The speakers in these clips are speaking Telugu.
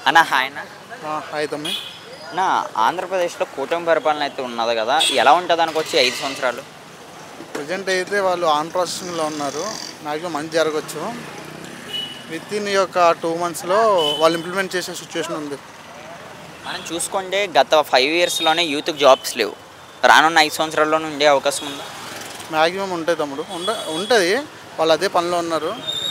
అన్న హాయ్ అన్న. హాయ్ తమ్మి. నా ఆంధ్రప్రదేశ్లో కూటమి పరిపాలన అయితే ఉన్నది కదా, ఎలా ఉంటుంది అనుకోవచ్చు 5 సంవత్సరాలు? ప్రజెంట్ అయితే వాళ్ళు ఆన్ ప్రాసెసింగ్లో ఉన్నారు. మ్యాక్సిమం మంచి జరగచ్చు. విత్ ఇన్ ఈ యొక్క 2 monthsలో వాళ్ళు ఇంప్లిమెంట్ చేసే సిచ్యువేషన్ ఉంది. మనం చూసుకుంటే గత 5 yearsలోనే యూత్కి జాబ్స్ లేవు. రానున్న 5 సంవత్సరాల్లోనే ఉండే అవకాశం ఉందా? మ్యాక్సిమం ఉంటాయి తమ్ముడు, ఉంటుంది. వాళ్ళు అదే పనిలో ఉన్నారు.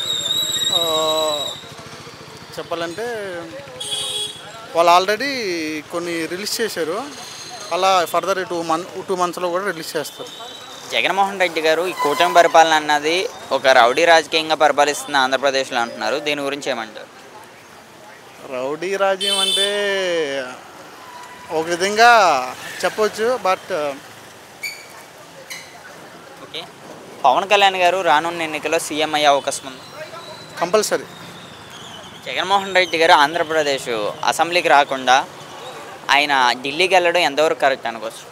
చెప్పాలంటే వాళ్ళు ఆల్రెడీ కొన్ని రిలీజ్ చేశారు. అలా ఫర్దర్ 2 monthsలో కూడా రిలీజ్ చేస్తారు. జగన్మోహన్ రెడ్డి గారు ఈ కూటమి పరిపాలన అన్నది ఒక రౌడీ రాజకీయంగా పరిపాలిస్తున్న ఆంధ్రప్రదేశ్లో అంటున్నారు. దీని గురించి ఏమంటారు? రౌడీ రాజ్యం అంటే ఒక విధంగా చెప్పవచ్చు. బట్ ఓకే, పవన్ కళ్యాణ్ గారు రానున్న ఎన్నికల్లో సీఎం అయ్యే అవకాశం ఉంది? కంపల్సరీ. జగన్మోహన్ రెడ్డి గారు ఆంధ్రప్రదేశ్ అసెంబ్లీకి రాకుండా ఆయన ఢిల్లీకి వెళ్ళడం ఎంతవరకు కరెక్ట్ అనుకోవచ్చు?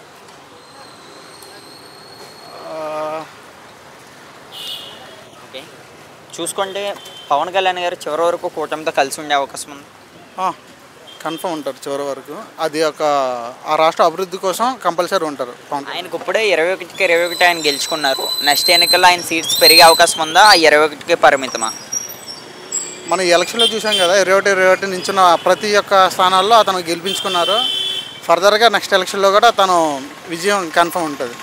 ఓకే, చూసుకుంటే పవన్ కళ్యాణ్ గారు చివరి వరకు కూటమితో కలిసి ఉండే అవకాశం ఉంది? కన్ఫర్మ్ ఉంటారు చివరి వరకు. అది ఒక ఆ రాష్ట్ర అభివృద్ధి కోసం కంపల్సరీ ఉంటారు. ఆయనకు ఇప్పుడే 21కి 21 ఆయన గెలుచుకున్నారు. నెక్స్ట్ ఎన్నికల్లో ఆయన సీట్స్ పెరిగే అవకాశం ఉందా? 21కి పరిమితమా? మనం ఎలక్షన్లో చూసాం కదా, 21 నించున్న ప్రతి ఒక్క స్థానాల్లో అతను గెలిపించుకున్నారు. ఫర్దర్గా నెక్స్ట్ ఎలక్షన్లో కూడా తను విజయం కన్ఫర్మ్ ఉంటుంది.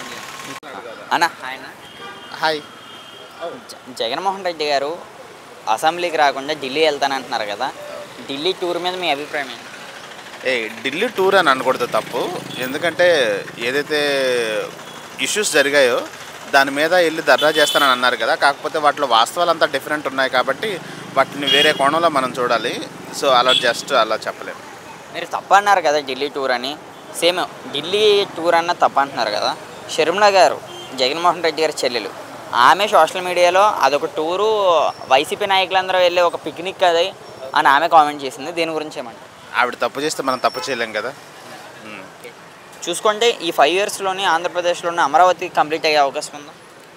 అన్న హాయ్. జగన్మోహన్ రెడ్డి గారు అసెంబ్లీకి రాకుండా ఢిల్లీ వెళ్తానంటున్నారు కదా, ఢిల్లీ టూర్ మీద మీ అభిప్రాయం ఏంటి? ఢిల్లీ టూర్ అని అనకూడదు, తప్పు. ఎందుకంటే ఏదైతే ఇష్యూస్ జరిగాయో దాని మీద వెళ్ళి ధర్నా చేస్తానని అన్నారు కదా, కాకపోతే వాటిలో వాస్తవాలు అంతా డిఫరెంట్ ఉన్నాయి కాబట్టి వాటిని వేరే కోణంలో మనం చూడాలి. సో అలా అలా చెప్పలేము. మీరు తప్ప అన్నారు కదా ఢిల్లీ టూర్ అని, సేమ్ ఢిల్లీ టూర్ అన్న తప్ప అంటున్నారు కదా. షర్మిల గారు జగన్మోహన్ రెడ్డి గారి చెల్లెలు, ఆమె సోషల్ మీడియాలో అదొక టూరు, వైసీపీ నాయకులందరూ వెళ్ళి ఒక పిక్నిక్ అది అని ఆమె కామెంట్ చేసింది. దీని గురించి ఏమంటారు? ఆవిడ తప్పు చేస్తే మనం తప్పు చేయలేం కదా. చూసుకుంటే ఈ 5 yearsలోనే ఆంధ్రప్రదేశ్లోనే అమరావతి కంప్లీట్ అయ్యే అవకాశం ఉందా?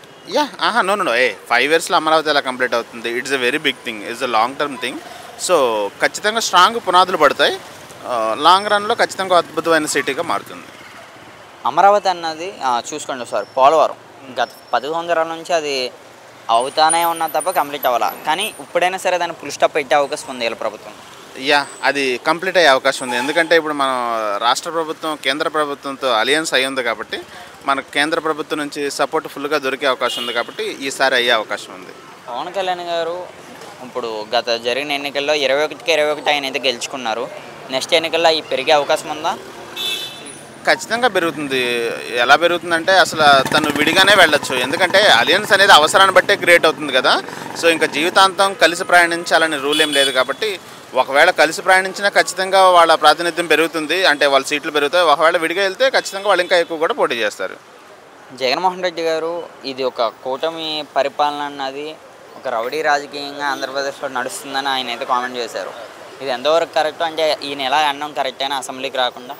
నో 5 yearsలో అమరావతి ఎలా కంప్లీట్ అవుతుంది? It's a very big thing, it's a long term thing. So ఖచ్చితంగా స్ట్రాంగ్ పునాదులు పడతాయి. లాంగ్ రన్లో ఖచ్చితంగా అద్భుతమైన సిటీగా మారుతుంది అమరావతి అన్నది. చూసుకోండి సార్, పోలవరం గత 10 సంవత్సరాల నుంచి అది అవుతానే ఉన్నా తప్ప కంప్లీట్ అవ్వాలా, కానీ ఇప్పుడైనా సరే దాన్ని ఫుల్ స్టాప్ పెట్టే అవకాశం ఉంది వీళ్ళ ప్రభుత్వం. అది కంప్లీట్ అయ్యే అవకాశం ఉంది. ఎందుకంటే ఇప్పుడు మనం రాష్ట్ర ప్రభుత్వం కేంద్ర ప్రభుత్వంతో అలయన్స్ అయ్యి ఉంది కాబట్టి మనకు కేంద్ర ప్రభుత్వం నుంచి సపోర్ట్ ఫుల్గా దొరికే అవకాశం ఉంది కాబట్టి ఈసారి అయ్యే అవకాశం ఉంది. పవన్ కళ్యాణ్ గారు ఇప్పుడు గత జరిగిన ఎన్నికల్లో 21కి 21 ఆయన అయితే గెలుచుకున్నారు. నెక్స్ట్ ఎన్నికల్లో అవి పెరిగే అవకాశం ఉందా? ఖచ్చితంగా పెరుగుతుంది. ఎలా పెరుగుతుందంటే అసలు తను విడిగానే వెళ్ళొచ్చు. ఎందుకంటే అలయన్స్ అనేది అవసరాన్ని బట్టే క్రియేట్ అవుతుంది కదా. సో ఇంకా జీవితాంతం కలిసి ప్రయాణించాలని రూల్ ఏం లేదు కాబట్టి ఒకవేళ కలిసి ప్రయాణించినా ఖచ్చితంగా వాళ్ళ ప్రాతినిధ్యం పెరుగుతుంది, అంటే వాళ్ళ సీట్లు పెరుగుతాయి. ఒకవేళ విడిగా వెళ్తే ఖచ్చితంగా వాళ్ళు ఇంకా ఎక్కువ కూడా పోటీ చేస్తారు. జగన్మోహన్ రెడ్డి గారు ఇది ఒక కూటమి పరిపాలన అన్నది ఒక రౌడీ రాజకీయంగా ఆంధ్రప్రదేశ్లో నడుస్తుందని ఆయన అయితే కామెంట్ చేశారు. ఇది ఎంతవరకు కరెక్ట్? అంటే ఈయన ఎలా అనడం కరెక్ట్ అయినా అసెంబ్లీకి రాకుండా?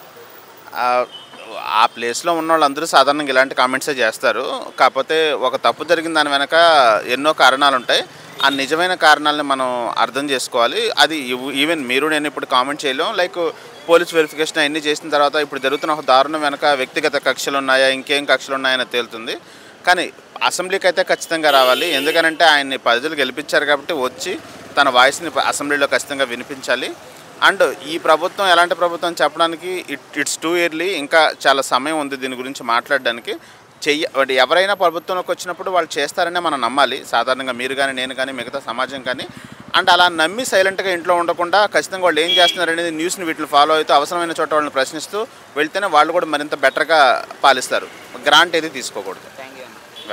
ఆ ప్లేస్లో ఉన్న వాళ్ళందరూ సాధారణంగా ఇలాంటి కామెంట్సే చేస్తారు. కాకపోతే ఒక తప్పు జరిగిన దాని వెనక ఎన్నో కారణాలు ఉంటాయి. ఆ నిజమైన కారణాలని మనం అర్థం చేసుకోవాలి. అది ఈవెన్ మీరు నేను ఇప్పుడు కామెంట్ చేయలేం. లైక్ పోలీస్ వెరిఫికేషన్ అవన్నీ చేసిన తర్వాత ఇప్పుడు జరుగుతున్న ఒక దారుణం వెనక వ్యక్తిగత కక్షలు ఉన్నాయా, ఇంకేం కక్షలు ఉన్నాయని తేలుతుంది. కానీ అసెంబ్లీకి అయితే ఖచ్చితంగా రావాలి. ఎందుకనంటే ఆయన్ని ప్రజలు గెలిపించారు కాబట్టి వచ్చి తన వాయిస్ని అసెంబ్లీలో ఖచ్చితంగా వినిపించాలి. అండ్ ఈ ప్రభుత్వం ఎలాంటి ప్రభుత్వం చెప్పడానికి ఇట్స్ టూ ఇయర్లీ, ఇంకా చాలా సమయం ఉంది దీని గురించి మాట్లాడడానికి. ఎవరైనా ప్రభుత్వంలోకి వచ్చినప్పుడు వాళ్ళు చేస్తారనే మనం నమ్మాలి. సాధారణంగా మీరు కానీ నేను కానీ మిగతా సమాజం కానీ. అండ్ అలా నమ్మి సైలెంట్గా ఇంట్లో ఉండకుండా ఖచ్చితంగా వాళ్ళు ఏం చేస్తున్నారు అనేది న్యూస్ని వీటిని ఫాలో అవుతూ అవసరమైన చోట వాళ్ళని ప్రశ్నిస్తూ వెళ్తేనే వాళ్ళు కూడా మరింత బెటర్గా పాలిస్తారు. గ్రాంట్ ఏది తీసుకోకూడదు.